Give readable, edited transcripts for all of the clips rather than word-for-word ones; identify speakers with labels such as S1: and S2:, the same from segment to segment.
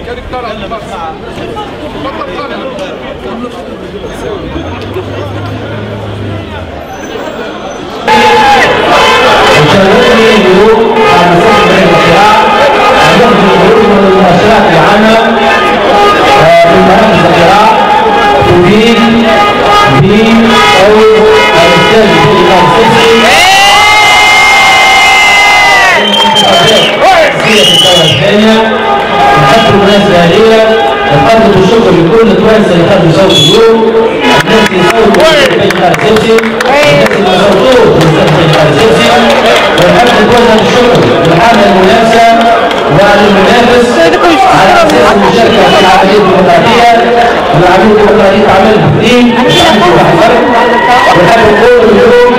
S1: نقدم الشكر لكل التوانسه اللي خدوا صوت اليوم، الناس اللي صوتوا في الاتحاد السياسي، الناس اللي صوتوا في الاتحاد السياسي، ونحب نوجه الشكر للحمله المنافسه وللمنافس على اساس المشاركه في العمليه الديمقراطيه، والعمليه الديمقراطيه تعمل بدين ونحب نقول اليوم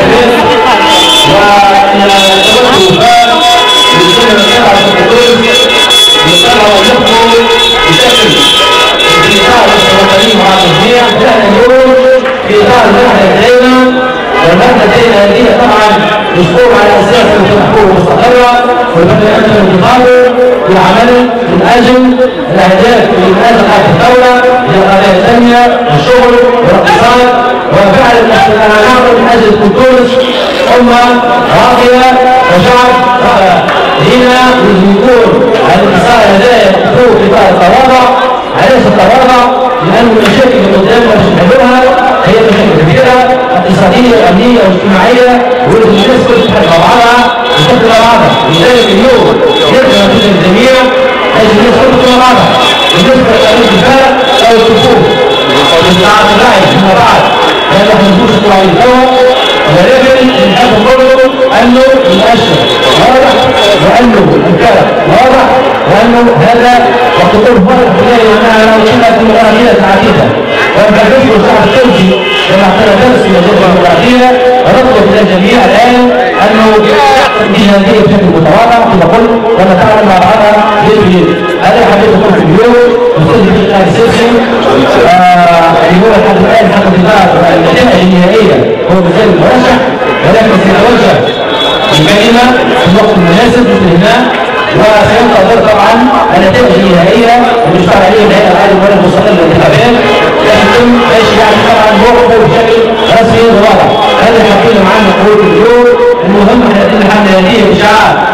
S1: هذه طبعا مشكور على اساس الحكومه مستقره والبلد المتقابل بالعمل من اجل الاهداف اللي من اجلها الدوله هي القضايا الثانيه والشغل والاقتصاد وفعل النهضه من اجل تونس امه راقيه وشعب هنا يكون الاتصال هذا يكون في اطار التواضع. علاش التواضع؟ لان المشاكل اللي قدامنا باش نحلوها هي مشاكل كبيره اقتصاديه وامنيه واجتماعيه ولازم الناس كلها تحل مع بعضها وتدخل مع بعضها. لذلك اليوم يرجع نتيجه الجميع لازم الناس كلها تدخل مع بعضها بالنسبه لتأمين الكفاءه او الكفوف واستعاده الراي فيما بعد لان احنا نقولش طلعوا توا ولكن نحب نقولوا انه المؤشر واضح وانه الكلام واضح وانه هذا وقتل فرق بين انها وصلت ديمقراطيه عديده وبالنسبه للشعب التونسي لما اعتنى درس من الديمقراطيه نطلب من الجميع الان انه الجهاديه بشكل متواضع كما قلت ولا تعمل مع بعضها يد بيد. هذا حبيت اقول في اليوم الاستاذ الاتحاد السياسي اللي هو لحد الان حق انتظار النتائج النهائيه هو مازال مرشح ولكن سيتوجه الكلمه في الوقت المناسب مثل هنا وسينتظر طبعا النتائج النهائيه المشترك عليها الهيئه العاليه ولا المستقله للانتخابات يتم ايش يعني طبعا موقفه بشكل رسمي وواضح. هذا اللي حكينا معنا نقول اليوم المهم احنا نتم الحمله هذه بشعار